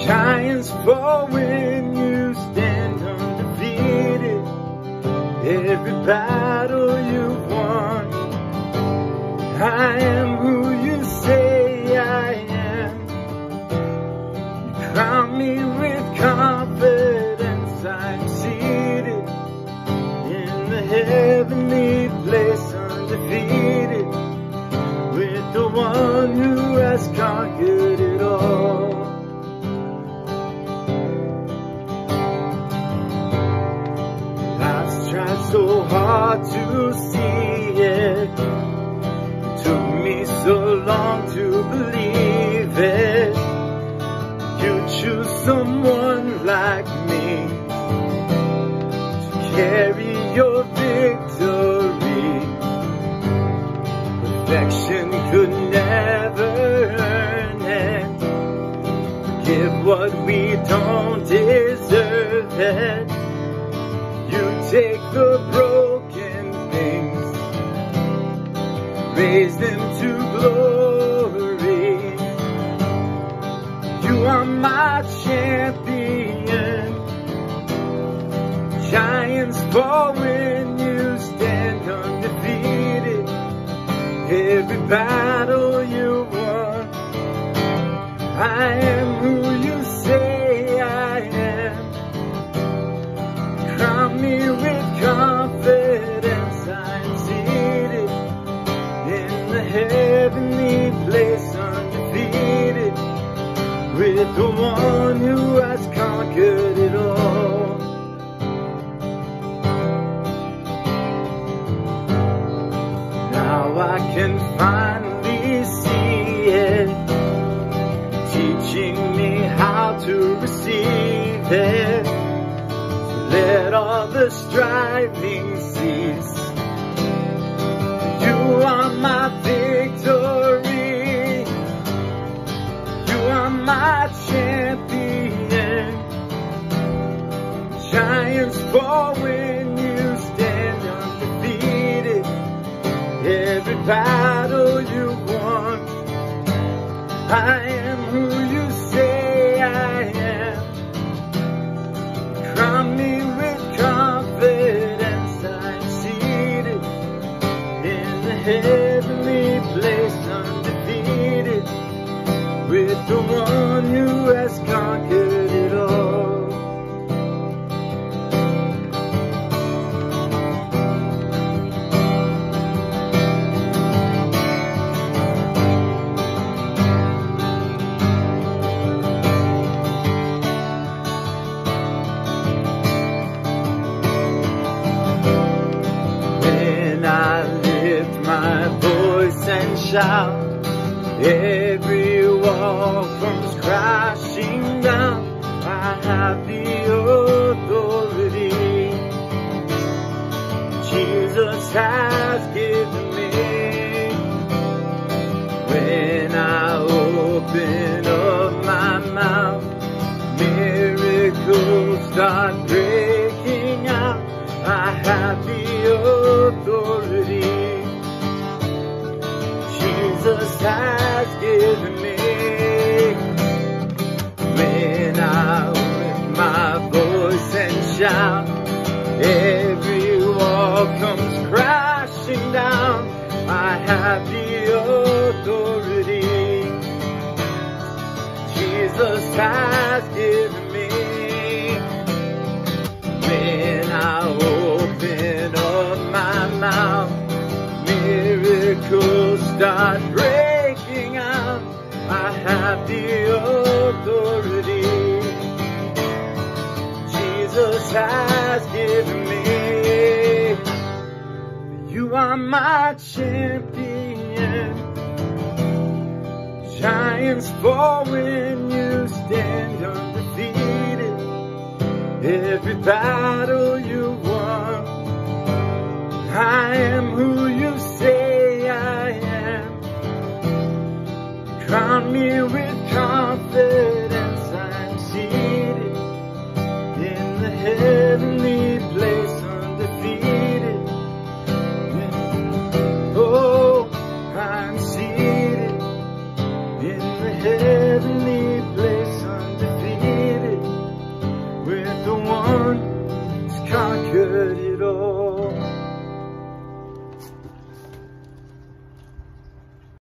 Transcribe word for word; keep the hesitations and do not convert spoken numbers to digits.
Giants fall when you stand undefeated. Every battle you've won. I am who you say I am. You crown me with confidence. I'm seated in the heavenly place, undefeated, with the one who has conquered it all. Life's tried so hard to see it. It took me so long to believe it. You choose someone like me to carry your victory. Perfection could never earn it. Forgive what we don't deserve it. You take the broken things, raise them to glory. You are my champion. Giants fall when you stand undefeated. Every battle you won. I am who you say I am. Crown me with confidence. I'm seated in the heavenly place, undefeated, with the one who has conquered it all. Now I can finally see it, teaching me how to receive it. Let all the striving cease. You are my victory. You are my champion. Giants fall when you stand undefeated. Every battle you won. I am who you say I am. Crown me with confidence. I'm seated in the heavenly place, undefeated, with the one who has conquered it all. My voice and shout, every wall comes crashing down. I have the authority Jesus has given me. When I open up my mouth, miracles start breaking out. I have the authority Jesus has given me. When I lift my voice and shout, every wall comes crashing down. I have the authority Jesus has given me. When I open up my mouth, miracles start breaking out. I have the authority Jesus has given me. You are my champion. Giants fall when you stand undefeated. Every battle you won. I am who you say I am. Crown me with